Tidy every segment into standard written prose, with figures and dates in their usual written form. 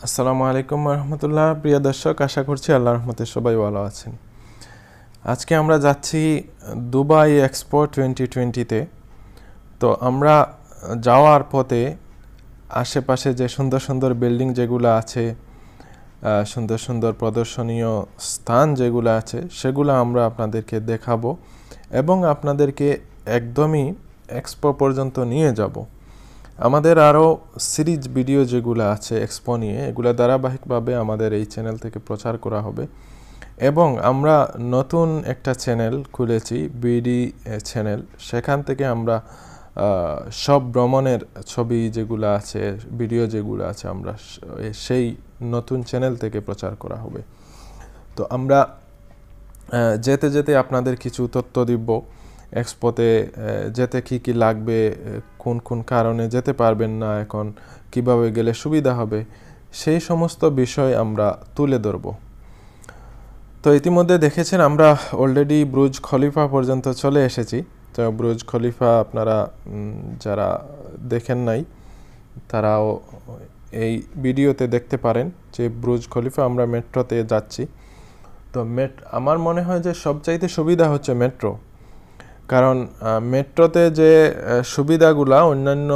আসসালামু আলাইকুম রহমতুল্লাহ। প্রিয় দর্শক, আশা করছি আল্লাহর রহমতে সবাই ভালো আছেন। আজকে আমরা যাচ্ছি দুবাই এক্সপো 2020-তে। তো আমরা যাওয়ার পথে আশেপাশে যে সুন্দর সুন্দর বিল্ডিং যেগুলো আছে, সুন্দর সুন্দর প্রদর্শনীয় স্থান যেগুলো আছে, সেগুলো আমরা আপনাদেরকে দেখাবো এবং আপনাদেরকে একদমই এক্সপো পর্যন্ত নিয়ে যাব। আমাদের আরও সিরিজ ভিডিও যেগুলো আছে এক্সপো নিয়ে, এগুলো ধারাবাহিকভাবে আমাদের এই চ্যানেল থেকে প্রচার করা হবে। এবং আমরা নতুন একটা চ্যানেল খুলেছি, বিডি চ্যানেল। সেখান থেকে আমরা সব ভ্রমণের ছবি যেগুলো আছে, ভিডিও যেগুলো আছে, আমরা সেই নতুন চ্যানেল থেকে প্রচার করা হবে। তো আমরা যেতে যেতে আপনাদের কিছু তথ্য দিব। এক্সপোতে যেতে কি কি লাগবে, কোন কোন কারণে যেতে পারবেন না, এখন কিভাবে গেলে সুবিধা হবে, সেই সমস্ত বিষয় আমরা তুলে ধরব। তো ইতিমধ্যে দেখেছেন আমরা অলরেডি বুর্জ খলিফা পর্যন্ত চলে এসেছি। তো বুর্জ খলিফা আপনারা যারা দেখেন নাই তারাও এই ভিডিওতে দেখতে পারেন যে বুর্জ খলিফা আমরা মেট্রোতে যাচ্ছি। তো আমার মনে হয় যে সবচাইতে সুবিধা হচ্ছে মেট্রো, কারণ মেট্রোতে যে সুবিধাগুলা অন্যান্য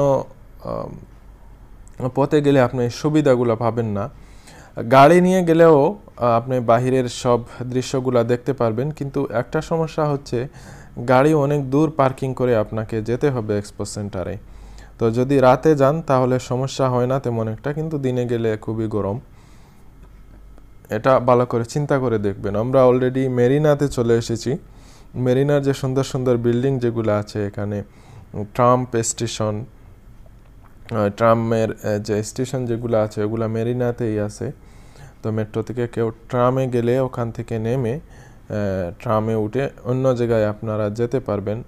পথে গেলে আপনি সুবিধাগুলো পাবেন না। গাড়ি নিয়ে গেলেও আপনি বাহিরের সব দৃশ্যগুলো দেখতে পারবেন, কিন্তু একটা সমস্যা হচ্ছে গাড়ি অনেক দূর পার্কিং করে আপনাকে যেতে হবে এক্সপো সেন্টারে। তো যদি রাতে যান তাহলে সমস্যা হয় না তেমন একটা, কিন্তু দিনে গেলে খুবই গরম। এটা ভালো করে চিন্তা করে দেখবেন। আমরা অলরেডি মেরিনাতে চলে এসেছি। মেরিনার যে সুন্দর সুন্দর বিল্ডিং যেগুলো আছে, এখানে ট্রাম স্টেশন, ট্রামের যে স্টেশন যেগুলো আছে ওগুলো মেরিনাতেই আছে। তো মেট্রো থেকে কেউ ট্রামে গেলে ওখান থেকে নেমে ট্রামে উঠে অন্য জায়গায় আপনারা যেতে পারবেন।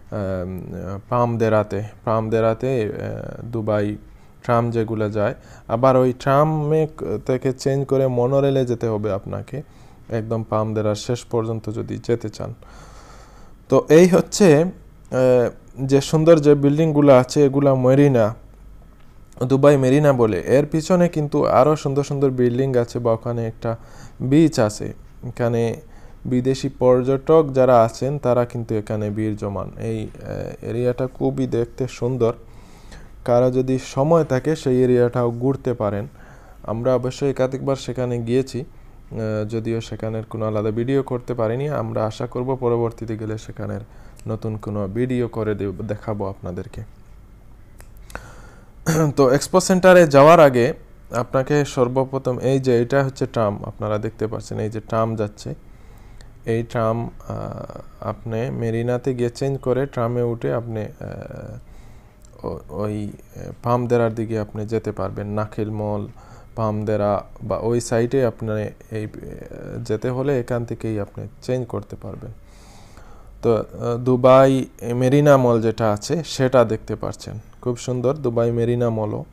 পামদেরাতে দুবাই ট্রাম যেগুলো যায়, আবার ওই ট্রামে থেকে চেঞ্জ করে মনোরেলে যেতে হবে আপনাকে একদম পামদেরার শেষ পর্যন্ত যদি যেতে চান। তো এই হচ্ছে যে সুন্দর যে বিল্ডিংগুলো আছে, এগুলো মেরিনা, দুবাই মেরিনা বলে। এর পিছনে কিন্তু আরও সুন্দর সুন্দর বিল্ডিং আছে, বা ওখানে একটা বিচ আছে। এখানে বিদেশি পর্যটক যারা আছেন তারা কিন্তু এখানে ভিড় জমান। এই এরিয়াটা খুবই দেখতে সুন্দর। কারো যদি সময় থাকে সেই এরিয়াটাও ঘুরতে পারেন। আমরা অবশ্যই একাধিকবার সেখানে গিয়েছি, যদিও সেখানের কোনো আলাদা ভিডিও করতে পারিনি। আমরা আশা করব পরবর্তীতে গেলে সেখানের নতুন কোনো ভিডিও করে দেখাবো আপনাদেরকে। তো এক্সপো সেন্টারে যাওয়ার আগে আপনাকে সর্বপ্রথম এই যে এটা হচ্ছে ট্রাম, আপনারা দেখতে পাচ্ছেন এই যে ট্রাম যাচ্ছে। এই ট্রাম আপনি মেরিনাতে গিয়ে চেঞ্জ করে ট্রামে উঠে আপনি ওই পামদেরার দিকে আপনি যেতে পারবেন। নাখিল মল, পামদেরা বা ওই সাইডে আপনার এই যেতে হলে এখান থেকেই আপনি চেঞ্জ করতে পারবেন। তো দুবাই মেরিনা মল যেটা আছে সেটা দেখতে পাচ্ছেন, খুব সুন্দর দুবাই মেরিনা মলও।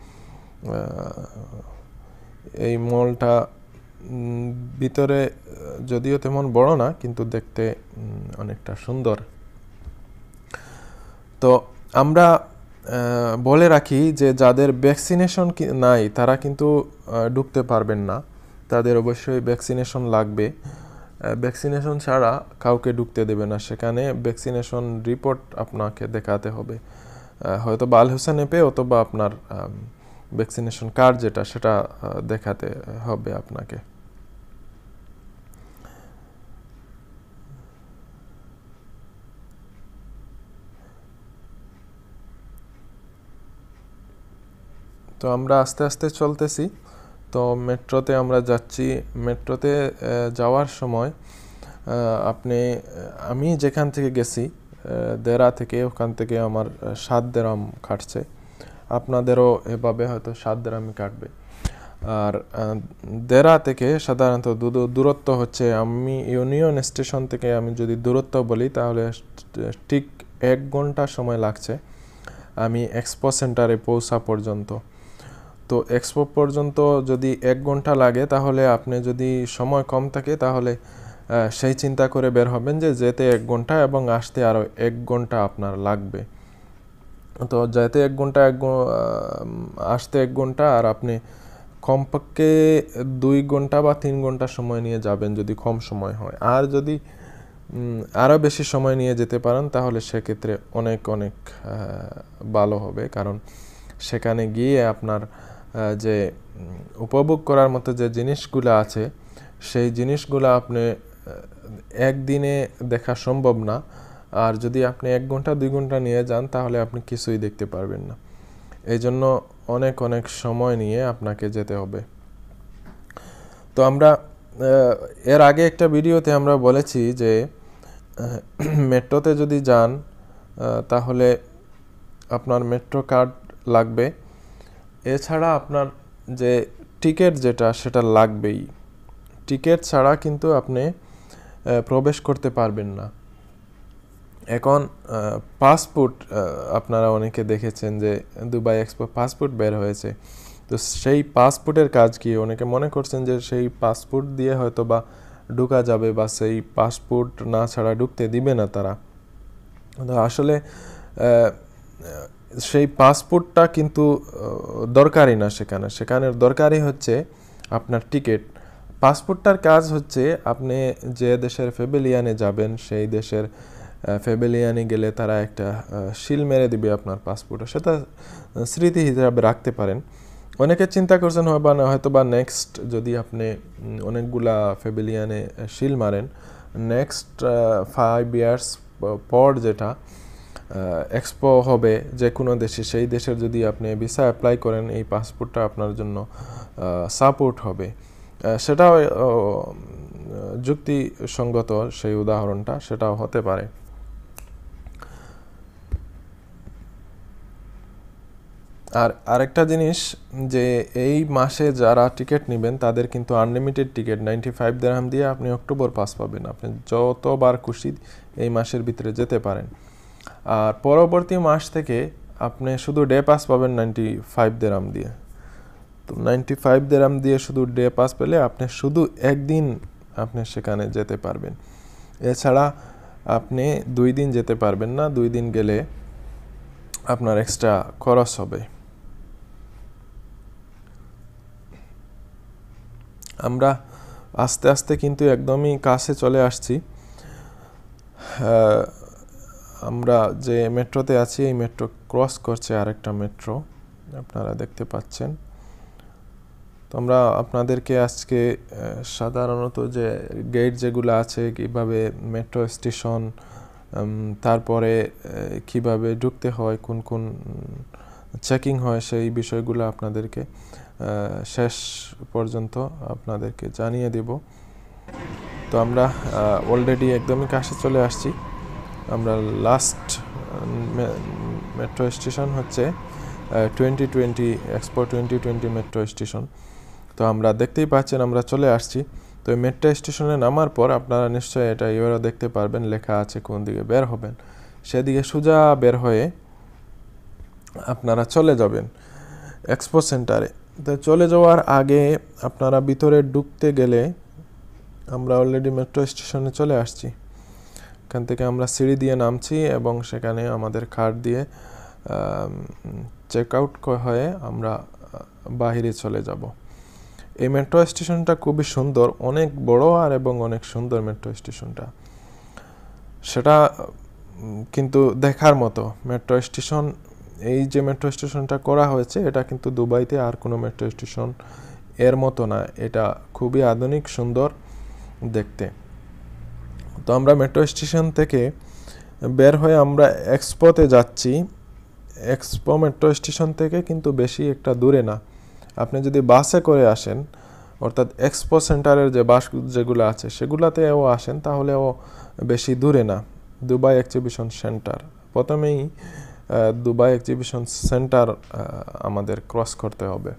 এই মলটা ভিতরে যদিও তেমন বড় না, কিন্তু দেখতে অনেকটা সুন্দর। তো আমরা বলে রাখি যে যাদের ভ্যাকসিনেশন নাই তারা কিন্তু ঢুকতে পারবেন না, তাদের অবশ্যই ভ্যাকসিনেশন লাগবে। ভ্যাকসিনেশন ছাড়া কাউকে ঢুকতে দেবে না সেখানে। ভ্যাকসিনেশন রিপোর্ট আপনাকে দেখাতে হবে, হয়তো বা আল হোসেন অ্যাপে অথবা আপনার ভ্যাকসিনেশন কার্ড যেটা সেটা দেখাতে হবে আপনাকে। তো আমরা আস্তে আস্তে চলতেছি। তো মেট্রোতে আমরা যাচ্ছি। মেট্রোতে যাওয়ার সময় আমি যেখান থেকে গেছি দেরা থেকে, ওখান থেকে আমার 7 দিরহাম কাটছে। আপনাদেরও এভাবে হয়তো 7 দিরহামই কাটবে। আর দেরা থেকে সাধারণত দূরত্ব হচ্ছে, আমি ইউনিয়ন স্টেশন থেকে আমি যদি দূরত্ব বলি তাহলে ঠিক 1 ঘন্টা সময় লাগছে আমি এক্সপো সেন্টারে পৌঁছা পর্যন্ত। তো এক্সপো পর্যন্ত যদি 1 ঘন্টা লাগে, তাহলে আপনি যদি সময় কম থাকে তাহলে সেই চিন্তা করে বের হবেন যে যেতে 1 ঘন্টা এবং আসতে আরও 1 ঘন্টা আপনার লাগবে। তো যেতে 1 ঘন্টা, আসতে 1 ঘন্টা, আর আপনি কমপক্ষে 2 ঘন্টা বা 3 ঘন্টা সময় নিয়ে যাবেন যদি কম সময় হয়। আর যদি আরও বেশি সময় নিয়ে যেতে পারেন তাহলে সেক্ষেত্রে অনেক অনেক ভালো হবে, কারণ সেখানে গিয়ে আপনার যে উপভোগ করার মতো যে জিনিসগুলো আছে সেই জিনিসগুলো আপনি একদিনে দেখা সম্ভব না। আর যদি আপনি 1 ঘন্টা 2 ঘন্টা নিয়ে যান তাহলে আপনি কিছুই দেখতে পারবেন না। এই জন্য অনেক অনেক সময় নিয়ে আপনাকে যেতে হবে। তো আমরা এর আগে একটা ভিডিওতে আমরা বলেছি যে মেট্রোতে যদি যান তাহলে আপনার মেট্রো কার্ড লাগবে, এছাড়া আপনার যে টিকিট যেটা সেটা লাগবেই। টিকিট ছাড়া কিন্তু আপনি প্রবেশ করতে পারবেন না। এখন পাসপোর্ট, আপনারা অনেকে দেখেছেন যে দুবাই এক্সপো পাসপোর্ট বের হয়েছে, তো সেই পাসপোর্টের কাজ কি? অনেকে মনে করছেন যে সেই পাসপোর্ট দিয়ে হয়তো বা ঢোকা যাবে, বা সেই পাসপোর্ট না ছাড়া ঢুকতে দিবে না তারা। তো আসলে সেই পাসপোর্টটা কিন্তু দরকারি না সেখানে দরকারি হচ্ছে আপনার টিকিট। পাসপোর্টটার কাজ হচ্ছে আপনি যে দেশের প্যাভিলিয়নে যাবেন সেই দেশের প্যাভিলিয়নে গেলে তারা একটা সিল মেরে দিবে আপনার পাসপোর্টে, সেটা স্মৃতি হিসাবে রাখতে পারেন। অনেকে চিন্তা করছেন হয়তো বা নেক্সট যদি আপনি অনেকগুলা প্যাভিলিয়নে সিল মারেন, নেক্সট 5 ইয়ার্স পর যেটা এক্সপো হবে যে কোনো দেশে, সেই দেশের যদি আপনি ভিসা অ্যাপ্লাই করেন এই পাসপোর্টটা আপনার জন্য সাপোর্ট হবে। সেটাও যুক্তিসঙ্গত সেই উদাহরণটা, সেটাও হতে পারে। আর আরেকটা জিনিস যে এই মাসে যারা টিকিট নেবেন তাদের কিন্তু আনলিমিটেড টিকিট 95 দিরহাম দিয়ে আপনি অক্টোবর পাস পাবেন। আপনি যতবার খুশি এই মাসের ভিতরে যেতে পারেন। আর পরবর্তী মাস থেকে আপনি শুধু ডে পাস পাবেন 95 দিরহাম দিয়ে। তো 95 দিরহাম দিয়ে শুধু ডে পাস পেলে আপনি শুধু একদিন আপনি সেখানে যেতে পারবেন, এছাড়া আপনি 2 দিন যেতে পারবেন না। 2 দিন গেলে আপনার এক্সট্রা খরচ হবে। আমরা আস্তে আস্তে কিন্তু একদমই কাছে চলে আসছি। আমরা যে মেট্রোতে আছি এই মেট্রো ক্রস করছে আরেকটা মেট্রো, আপনারা দেখতে পাচ্ছেন। তো আমরা আপনাদেরকে আজকে সাধারণত যে গেট যেগুলো আছে, কীভাবে মেট্রো স্টেশন, তারপরে কিভাবে ঢুকতে হয়, কোন কোন চেকিং হয়, সেই বিষয়গুলো আপনাদেরকে শেষ পর্যন্ত আপনাদেরকে জানিয়ে দেব। তো আমরা অলরেডি একদমই কাছে চলে আসছি। আমরা লাস্ট মেট্রো স্টেশন হচ্ছে 2020 এক্সপো 2020 মেট্রো স্টেশন। তো আমরা দেখতেই পাচ্ছেন আমরা চলে আসছি। তো এই মেট্রো স্টেশনে নামার পর আপনারা নিশ্চয়ই এটা এবারও দেখতে পারবেন, লেখা আছে কোন দিকে বের হবেন। সেদিকে সোজা বের হয়ে আপনারা চলে যাবেন এক্সপো সেন্টারে। তো চলে যাওয়ার আগে আপনারা ভিতরে ঢুকতে গেলে, আমরা অলরেডি মেট্রো স্টেশনে চলে আসছি। এখান থেকে আমরা সিঁড়ি দিয়ে নামছি এবং সেখানে আমাদের কার্ড দিয়ে চেক আউট হয়ে আমরা বাহিরে চলে যাব। এই মেট্রো স্টেশনটা খুবই সুন্দর, অনেক বড় আর এবং অনেক সুন্দর মেট্রো স্টেশনটা, সেটা কিন্তু দেখার মতো। মেট্রো স্টেশন, এই যে মেট্রো স্টেশনটা করা হয়েছে এটা কিন্তু দুবাইতে আর কোনো মেট্রো স্টেশন এর মতো না, এটা খুবই আধুনিক সুন্দর দেখতে। তো আমরা মেট্রো স্টেশন থেকে বের হয়ে আমরা এক্সপোতে যাচ্ছি। এক্সপো মেট্রো স্টেশন থেকে কিন্তু বেশি একটা দূরে না। আপনি যদি বাসে করে আসেন, অর্থাৎ এক্সপো সেন্টারের যে বাস যেগুলো আছে সেগুলোতেও আসেন, তাহলেও বেশি দূরে না। দুবাই এক্সিবিশন সেন্টার, প্রথমেই দুবাই এক্সিবিশন সেন্টার আমাদের ক্রস করতে হবে।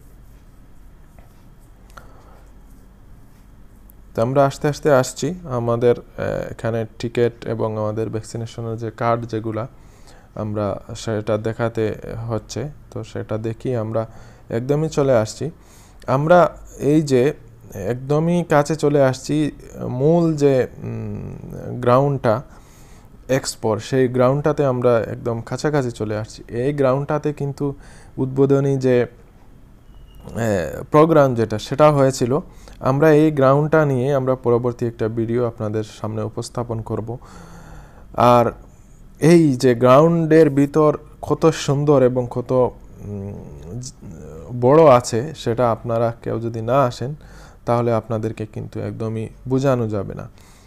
তো আমরা আস্তে আস্তে আসছি। আমাদের এখানে টিকিট এবং আমাদের ভ্যাকসিনেশনের যে কার্ড যেগুলা আমরা সেটা দেখাতে হচ্ছে, তো সেটা দেখি আমরা একদমই চলে আসছি। আমরা এই যে একদমই কাছে চলে আসছি, মূল যে গ্রাউন্ডটা এক্সপোর, সেই গ্রাউন্ডটাতে আমরা একদম কাছাকাছি চলে আসছি। এই গ্রাউন্ডটাতে কিন্তু উদ্বোধনী যে প্রোগ্রাম যেটা সেটা হয়েছিল, আমরা এই গ্রাউন্ডটা নিয়ে আমরা পরবর্তী একটা ভিডিও আপনাদের সামনে উপস্থাপন করব। আর এই যে গ্রাউন্ডের ভিতর কত সুন্দর এবং কত বড় আছে সেটা আপনারা কেউ যদি না আসেন তাহলে আপনাদেরকে কিন্তু একদমই বোঝানো যাবে না।